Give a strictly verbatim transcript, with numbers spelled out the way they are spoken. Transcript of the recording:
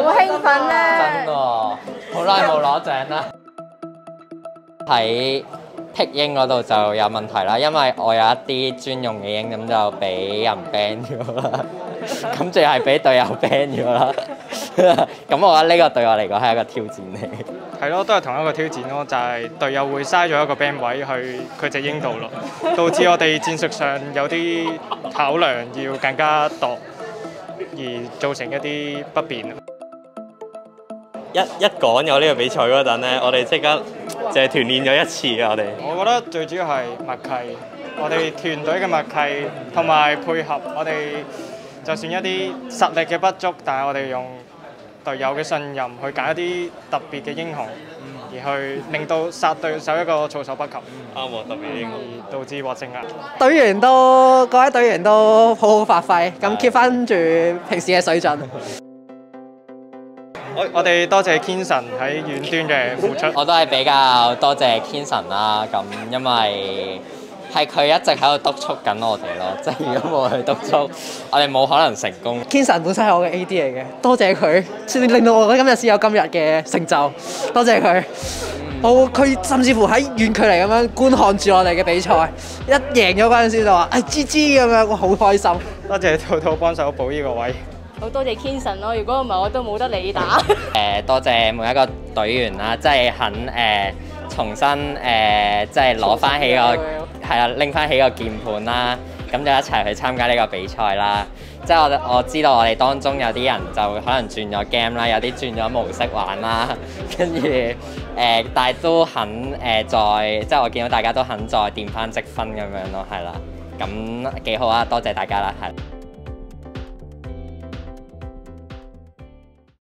興奮咧！ 真喎，好耐冇攞獎啦。喺剔英嗰度就有問題啦，因為我有一啲專用嘅英咁就俾人 ban 咗啦，咁仲係俾隊友 ban 咗啦。咁我覺得呢個對我嚟講係一個挑戰嚟。 係咯，都係同一個挑戰咯，就係、是、隊友會嘥咗一個 ban 位去佢隻英度咯，導致我哋戰術上有啲考量要更加度，而造成一啲不便。 一一講有呢個比賽嗰陣咧，我哋即刻淨係團練咗一次啊！我哋， 我覺得最主要係默契，我哋團隊嘅默契同埋配合，我哋就算一啲實力嘅不足，但係我哋用隊友嘅信任去揀一啲特別嘅英雄，而去令到殺對手一個措手不及。 啱喎，特別英雄， 而導致獲勝啊！ 隊員都各位隊員都好好發揮，咁 keep 翻住平時嘅水準。 我我哋多謝 Kenson 喺遠端嘅付出。 我都係比較多謝 Kenson 啦，咁因為係佢一直喺度督促緊我哋咯，即係如果冇佢督促，我哋冇可能成功。 Kenson 本身係我嘅 A D 嚟嘅，多謝佢，先令到我今日先有今日嘅成就，多謝佢。我佢甚至乎喺遠距離咁樣觀看住我哋嘅比賽，一贏咗嗰陣時就話：誒 G G 咁樣，我好開心。 多謝兔兔幫手補呢個位。 好多謝 Kenson 咯，如果唔係我都冇得你打。 誒多謝每一個隊員啦，即係肯誒重新誒即係攞翻起個係啦，拎翻起個鍵盤啦，咁就一齊去參加呢個比賽啦。即係我我知道我哋當中有啲人就可能轉咗 game 啦，有啲轉咗模式玩啦，跟住誒但係都肯誒、呃、再即係我見到大家都肯再掂翻積分咁樣咯，係啦，咁幾好啊！多謝大家啦，係。